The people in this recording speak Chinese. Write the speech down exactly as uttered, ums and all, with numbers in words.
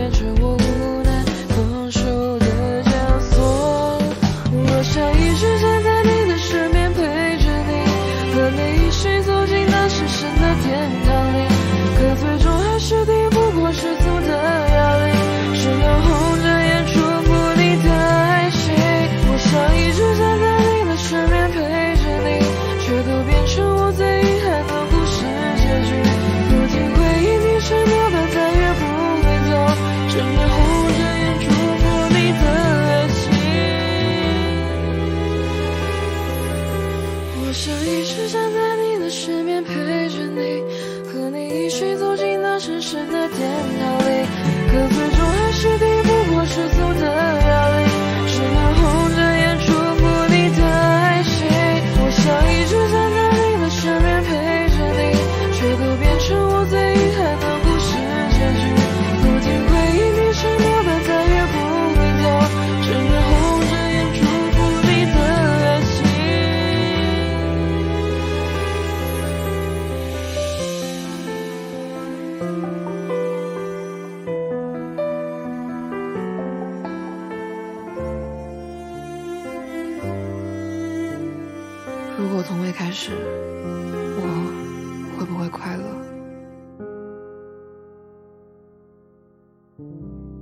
变成我无奈放手的枷锁。我想一直站在你的身边陪着你，和你一起走进那神圣的天堂里，可最终还是抵不过世俗的压力，只能红着眼祝福你的爱情。我想一直站在你的身边陪着你，却都变成我最遗憾的故事结局。不停回忆你承诺的再也不会走，只能红着眼祝福你的爱情。我想一直站在你的身边陪着你，和你一起走进那神圣的天堂里，可最终还是抵不过世俗的压力，只能红着眼祝福你的爱情。我想一直站在你的身边陪着你，却都变成我最遗憾的故事结局。不停回忆你承诺的再也不会走，只能红着眼祝福你的爱情。如果从未开始，我会不会快乐？